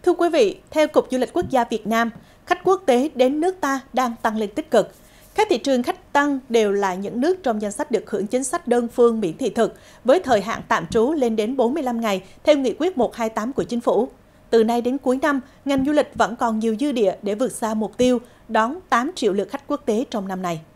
Thưa quý vị, theo Cục Du lịch Quốc gia Việt Nam, khách quốc tế đến nước ta đang tăng lên tích cực. Các thị trường khách tăng đều là những nước trong danh sách được hưởng chính sách đơn phương miễn thị thực, với thời hạn tạm trú lên đến 45 ngày theo Nghị quyết 128 của Chính phủ. Từ nay đến cuối năm, ngành du lịch vẫn còn nhiều dư địa để vượt xa mục tiêu đón 8 triệu lượt khách quốc tế trong năm này.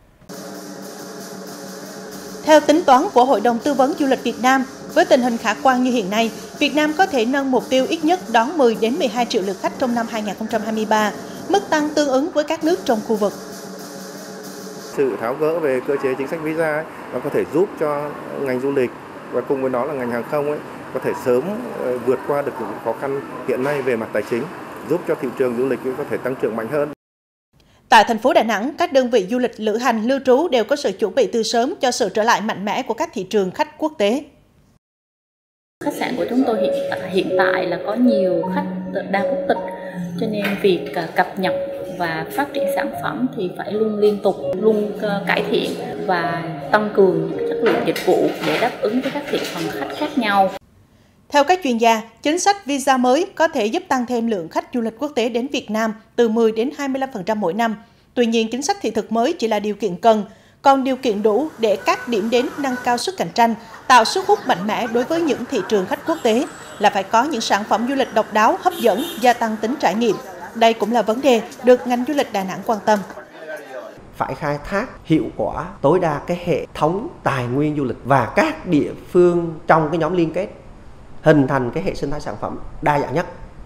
Theo tính toán của Hội đồng Tư vấn Du lịch Việt Nam, với tình hình khả quan như hiện nay, Việt Nam có thể nâng mục tiêu ít nhất đón 10 đến 12 triệu lượt khách trong năm 2023, mức tăng tương ứng với các nước trong khu vực. Sự tháo gỡ về cơ chế chính sách visa nó có thể giúp cho ngành du lịch và cùng với đó là ngành hàng không có thể sớm vượt qua được những khó khăn hiện nay về mặt tài chính, giúp cho thị trường du lịch có thể tăng trưởng mạnh hơn. Tại thành phố Đà Nẵng, các đơn vị du lịch lữ hành lưu trú đều có sự chuẩn bị từ sớm cho sự trở lại mạnh mẽ của các thị trường khách quốc tế. Khách sạn của chúng tôi hiện tại là có nhiều khách đa quốc tịch, cho nên việc cập nhật và phát triển sản phẩm thì phải luôn liên tục, luôn cải thiện và tăng cường những chất lượng dịch vụ để đáp ứng với các thị phần khách khác nhau. Theo các chuyên gia, chính sách visa mới có thể giúp tăng thêm lượng khách du lịch quốc tế đến Việt Nam từ 10 đến 25% mỗi năm. Tuy nhiên, chính sách thị thực mới chỉ là điều kiện cần, còn điều kiện đủ để các điểm đến nâng cao sức cạnh tranh, tạo sức hút mạnh mẽ đối với những thị trường khách quốc tế là phải có những sản phẩm du lịch độc đáo, hấp dẫn, gia tăng tính trải nghiệm. Đây cũng là vấn đề được ngành du lịch Đà Nẵng quan tâm. Phải khai thác hiệu quả tối đa cái hệ thống tài nguyên du lịch và các địa phương trong cái nhóm liên kết, hình thành cái hệ sinh thái sản phẩm đa dạng nhất.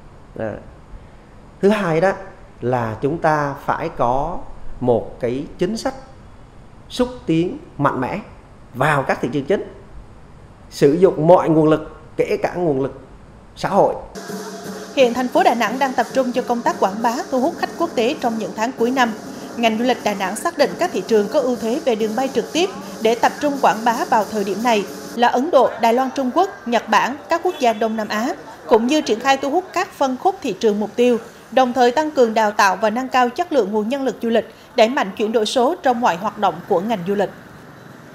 Thứ hai đó là chúng ta phải có một cái chính sách xúc tiến mạnh mẽ vào các thị trường chính, sử dụng mọi nguồn lực, kể cả nguồn lực xã hội. Hiện thành phố Đà Nẵng đang tập trung cho công tác quảng bá thu hút khách quốc tế trong những tháng cuối năm. Ngành du lịch Đà Nẵng xác định các thị trường có ưu thế về đường bay trực tiếp để tập trung quảng bá vào thời điểm này là Ấn Độ, Đài Loan, Trung Quốc, Nhật Bản, các quốc gia Đông Nam Á, cũng như triển khai thu hút các phân khúc thị trường mục tiêu, đồng thời tăng cường đào tạo và nâng cao chất lượng nguồn nhân lực du lịch, đẩy mạnh chuyển đổi số trong mọi hoạt động của ngành du lịch.